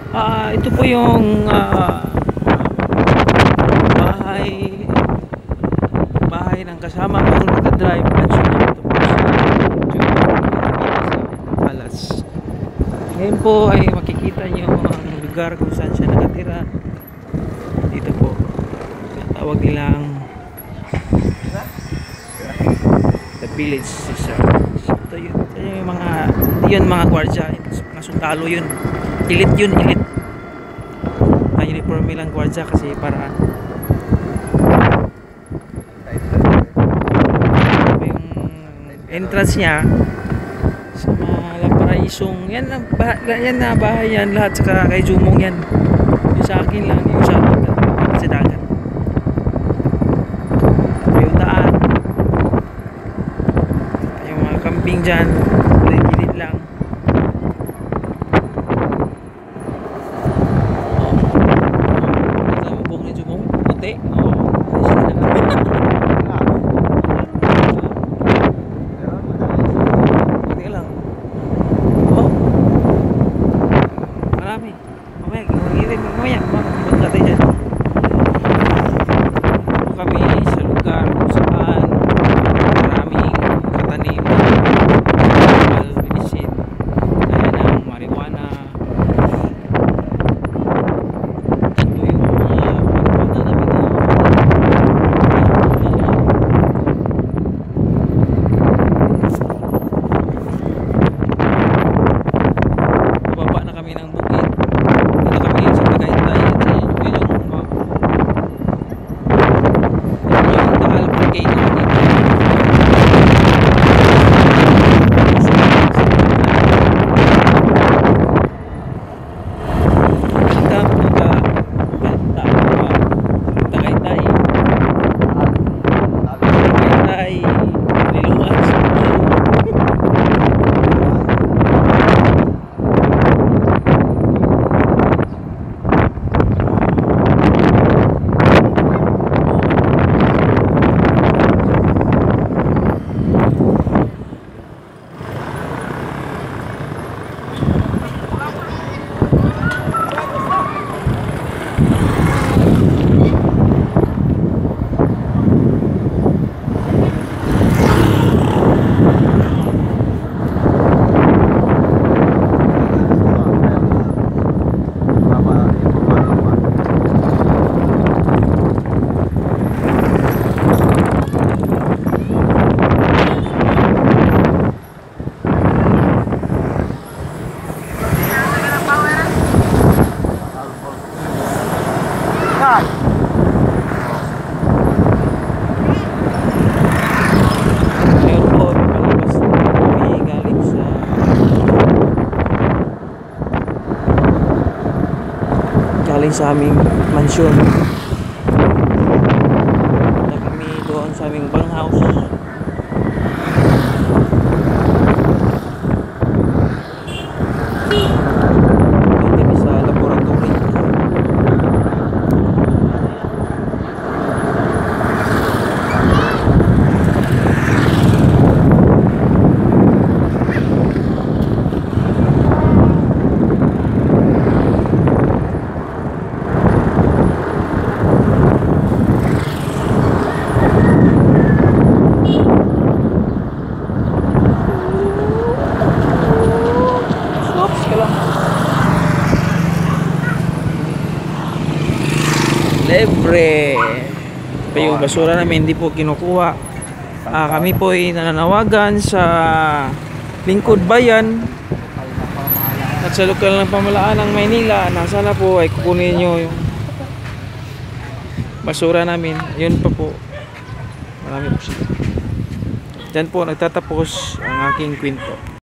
Ito po yung bahay bahay ng kasama ko nagdadrive. Mansion niya. Ito po sa Palas. Ngayon po ay makikita nyo ang lugar kung saan siya nakatira. Dito po tawag nilang the village. Ito yung mga, hindi yun mga gwardya, mga sundalo yun, elite yun, elite na uniform nilang gwardya kasi para yung entrance niya sa Malaparaisong yan na bahay yan lahat, saka kay Jumong yan, yung sa akin lang yung sa dagat. Yung daan, yung mga camping dyan, gilid lang. Ito ang buhok ni Jumong, puti. Puti lang. Marami. Mamaya magpunta tayo dyan. Kami sa lugar kung saan maraming katanim medicine gaya ng marijuana. Ito yung mga pagpunta namin bababa na kami ng bukid. Dito kami sa Tagaytay. Galing sa aming mansyon na kami doon sa aming bang house. Doon kami sa laboratory. Libre. Pa yung basura namin hindi po kinukuha. Kami po ay nananawagan sa lingkod bayan at sa lokal ng pamahalaan ng Maynila na sana po ay kukunin nyo yung basura namin. Yun pa po. Marami po siya. Diyan po nagtatapos ang aking kwento.